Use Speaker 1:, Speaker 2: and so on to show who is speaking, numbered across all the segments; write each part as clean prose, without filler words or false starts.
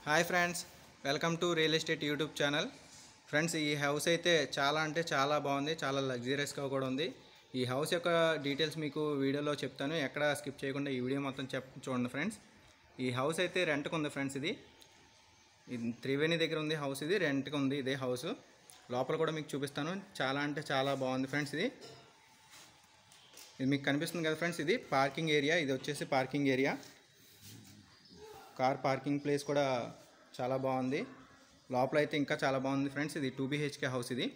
Speaker 1: Hi friends, welcome to real estate YouTube channel. Friends, ఈ house అయితే చాలా అంటే చాలా బాగుంది, చాలా లగ్జరియస్గా కూడా ఉంది. ఈ హౌస్ యొక్క డీటెయిల్స్ మీకు వీడియోలో చెప్తాను, ఎక్కడ స్కిప్ చేయకుండా ఈ వీడియో మొత్తం చూడండి ఫ్రెండ్స్. ఈ హౌస్ అయితే రెంట్కి ఉంది ఫ్రెండ్స్. ఇది త్రివేణి దగ్గర ఉంది హౌస్. ఇది రెంట్కి ఉంది ఇదే హౌస్. లోపల కూడా మీకు చూపిస్తాను. చాలా అంటే చాలా బాగుంది ఫ్రెండ్స్. ఇది మీకు కనిపిస్తుంది కదా ఫ్రెండ్స్, ఇది పార్కింగ్ ఏరియా. ఇది వచ్చేసి parking area, car parking place కూడా చాలా బాగుంది. లోపల అయితే ఇంకా చాలా బాగుంది ఫ్రెండ్స్. ఇది 2 BHK హౌస్. ఇది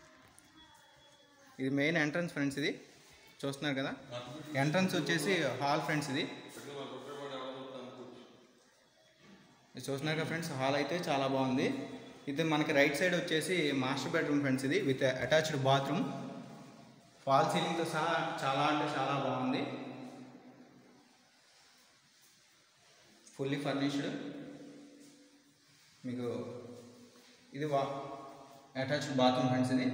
Speaker 1: మెయిన్ ఎంట్రన్స్ ఫ్రెండ్స్. ఇది చూస్తున్నారు కదా, ఎంట్రన్స్ వచ్చేసి హాల్ ఫ్రెండ్స్. ఇది చూస్తున్నారు కదా ఫ్రెండ్స్, హాల్ అయితే చాలా బాగుంది. ఇది మనకి రైట్ సైడ్ వచ్చేసి మాస్టర్ బెడ్రూమ్ ఫ్రెండ్స్. ఇది విత్ అటాచ్డ్ బాత్రూమ్, ఫాల్ సీలింగ్తో సహా చాలా అంటే చాలా బాగుంది. Fully furnished. మీకు ఇది అటాచ్డ్ బాత్రూమ్ ఫ్రెండ్స్. ఇది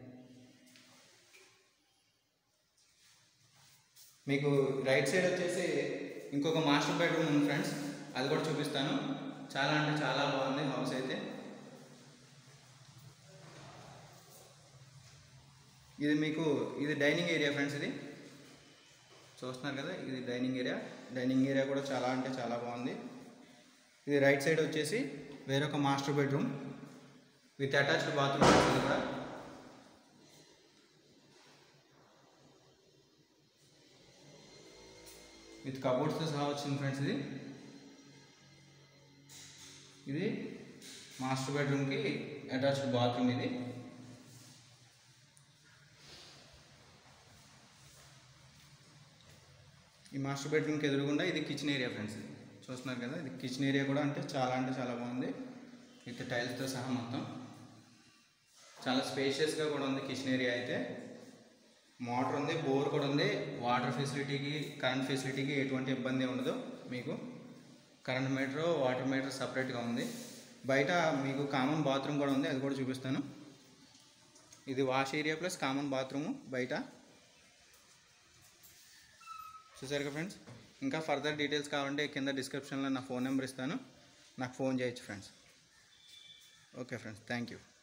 Speaker 1: మీకు రైట్ సైడ్ వచ్చేసి ఇంకొక మాస్టర్ బెడ్రూమ్ ఉంది ఫ్రెండ్స్, అది కూడా చూపిస్తాను. చాలా అంటే చాలా బాగుంది హౌస్ అయితే. ఇది మీకు డైనింగ్ ఏరియా ఫ్రెండ్స్. ఇది చూస్తున్నారు కదా, ఇది డైనింగ్ ఏరియా కూడా చాలా అంటే చాలా బాగుంది. ఇది రైట్ సైడ్ వచ్చేసి వేరొక master bedroom with attached bathroom. ఇది కూడా విత్ కబోర్డ్స్తో సహా వచ్చింది ఫ్రెండ్స్. ఇది మాస్టర్ బెడ్రూమ్కి అటాచ్డ్ బాత్రూమ్. ఇది ఈ మాస్టర్ బెడ్రూమ్కి ఎదురుగుండా ఇది కిచెన్ ఏరియా ఫ్రెండ్స్. ఇది చూస్తున్నారు కదా, ఇది కిచెన్ ఏరియా కూడా అంటే చాలా బాగుంది. విత్ టైల్స్తో సహా మొత్తం చాలా స్పేషియస్గా కూడా ఉంది కిచెన్ ఏరియా అయితే. మోటార్ ఉంది, బోర్ కూడా ఉంది. వాటర్ ఫెసిలిటీకి, కరెంట్ ఫెసిలిటీకి ఎటువంటి ఇబ్బంది ఉండదు. మీకు కరెంట్ మీటరు, వాటర్ మీటర్ సపరేట్గా ఉంది. బయట మీకు కామన్ బాత్రూమ్ కూడా ఉంది, అది కూడా చూపిస్తాను. ఇది wash area plus common bathroom బయట. చూసారు కదా ఫ్రెండ్స్. ఇంకా ఫర్దర్ డీటెయిల్స్ కావాలంటే కింద డిస్క్రిప్షన్లో నా ఫోన్ నెంబర్ ఇస్తాను, నాకు ఫోన్ చేయొచ్చు friends. Okay friends, thank you.